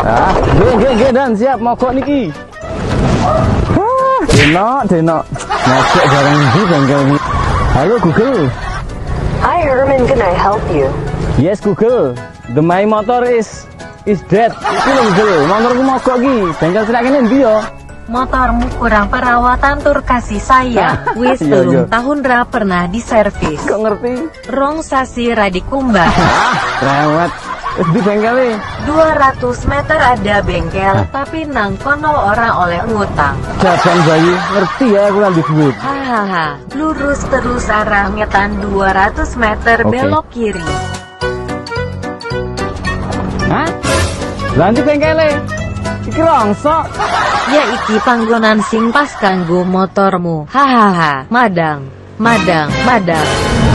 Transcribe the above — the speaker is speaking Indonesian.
Nggih dan siap mogok niki. Denok. Mogok barang ndi bengkel iki? Halo Google. Hi Herman, can I help you? Yes Google. My motor is dead. Iki lho Google, motorku mogok iki. Bengkel sira kene ndi yo? Motormu kurang perawatan tur kasih saya. Wis Iya. tahun ra pernah diservis. Kok ngerti? Rong sasi ra dikumbah. Rewet. Wis di bengkele. 200 meter ada bengkel, tapi nang kono orang oleh ngutang. Jajan bayi, ngerti ya aku nanti duit. Hahaha, lurus terus arah ngetan 200 meter Oke. belok kiri. Hah? Lanjut bengkele. Iki rongsok. Ya iki panggonan sing pas kanggo motormu. Hahaha, madang.